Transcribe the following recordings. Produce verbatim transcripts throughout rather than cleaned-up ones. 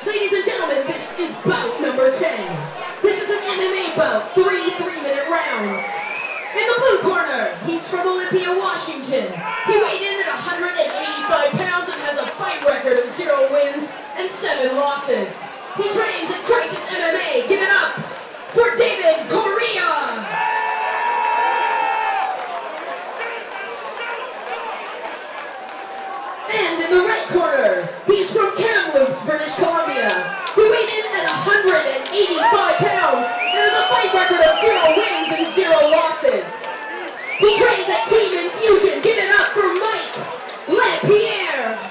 Ladies and gentlemen, this is bout number ten. This is an M M A bout, three three-minute rounds. In the blue corner, he's from Olympia, Washington. He weighed in at one hundred eighty-five pounds and has a fight record of zero wins and seven losses. He trains at Crisis M M A. Give it up for David Correa. And in the red corner, he's from Kamloops, British Columbia. He weighed in at one hundred eighty-five pounds and has a fight record of zero wins and zero losses. He trains at Team Infusion. Give it up for Mike LePierre.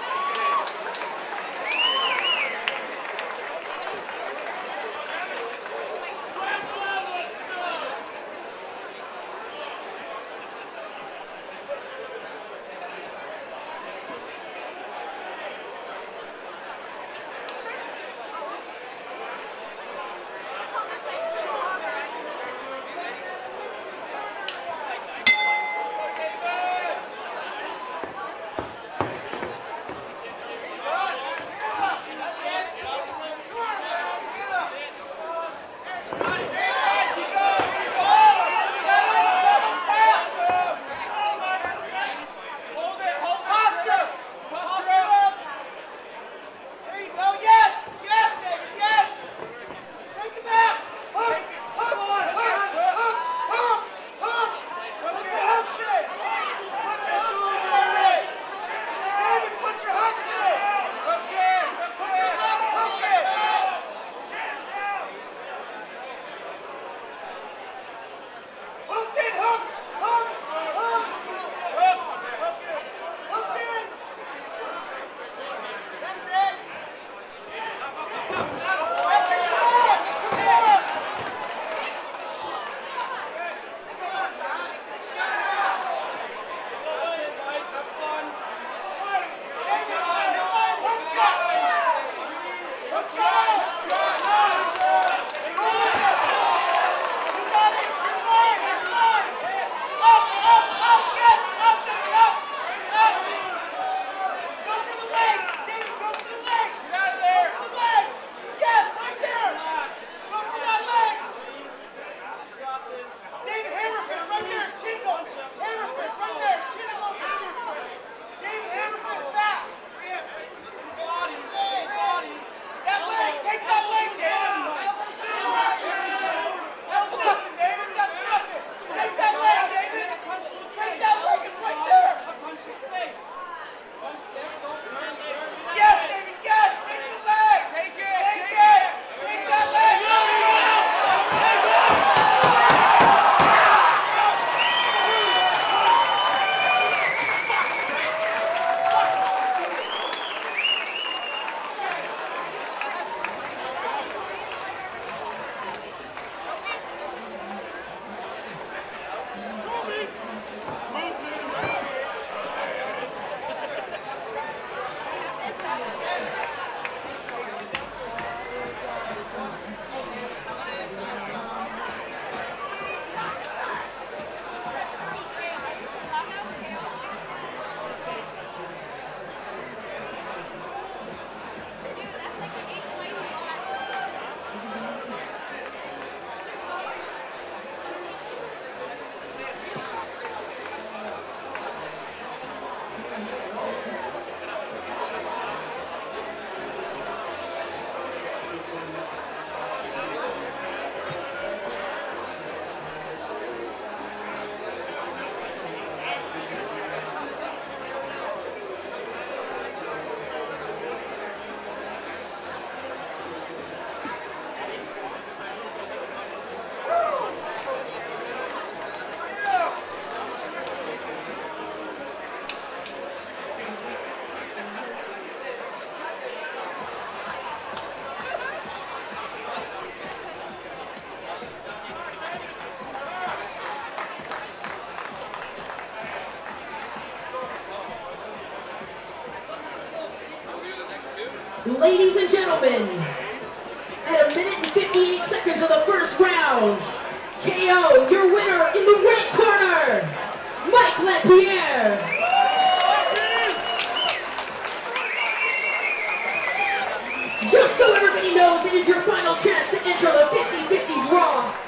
Ladies and gentlemen, at a minute and fifty-eight seconds of the first round, K O, your winner in the red corner, Mike LePierre. Just so everybody knows, it is your final chance to enter the fifty fifty draw.